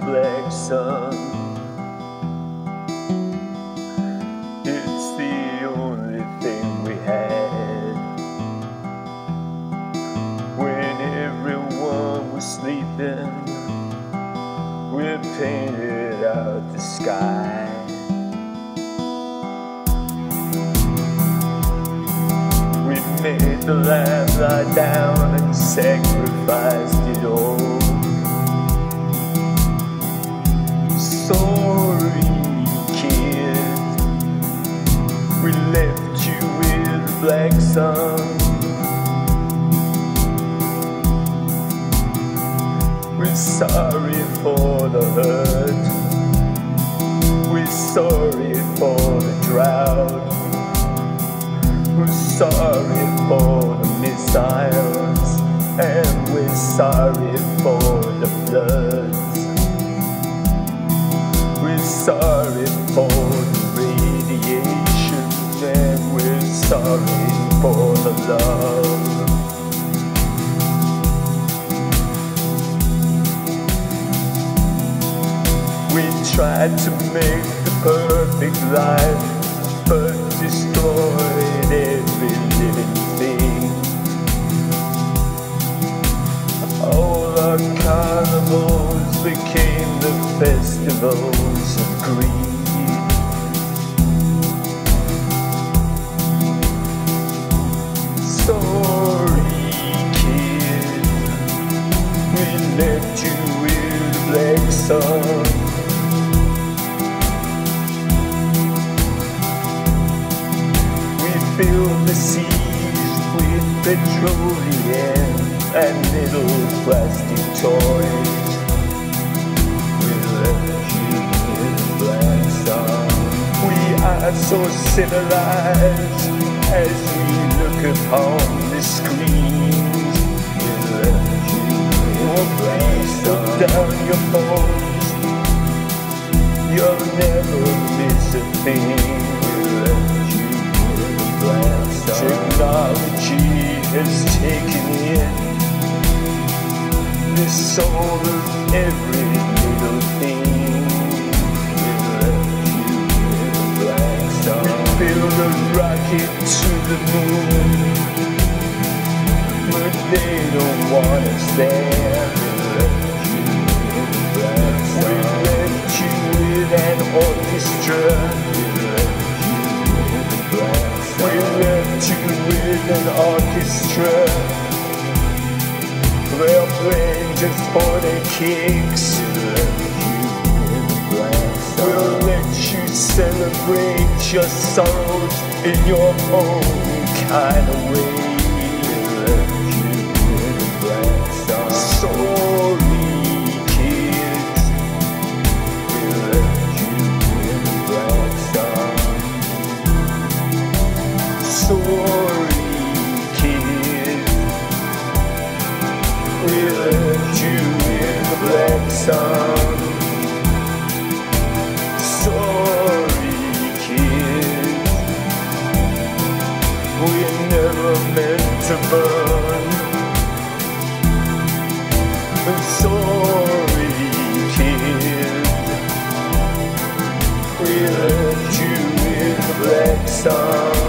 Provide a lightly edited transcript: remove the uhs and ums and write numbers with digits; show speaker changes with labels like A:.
A: black sun. It's the only thing we had when everyone was sleeping. We painted out the sky. We made the lamb lie down and sacrificed it all. Sorry, kid, we left you with the black sun. We're sorry for the hurt. We're sorry for the drought. We're sorry for the missiles. And we're sorry for the floods. We're sorry for the radiation. And we're sorry for the love. We tried to make the perfect life, but destroyed every living thing. All our carnivals became the festivals of greed. Sorry, kid, we left you with the black sun. Fill the seas with petroleum and little plastic toys. We left you in the black sun. We are so civilized as we look upon the screens. We left you in the black sun. Put down your phones, you'll never miss a thing. Technology has taken in the soul of every little thing. We left you in the black sun. We built a rocket to the moon, but they don't want us there. We left you in the black sun. We left you with an orchestra. We left you with an orchestra. They're playing just for their kicks. We'll let you celebrate your sorrows in your own kind of way. Sorry, kids, we left you in the black sun. Sorry, kid, we left you in the black sun. Sorry, kid, we never meant to burn. Sorry, kid, we left you in the black sun.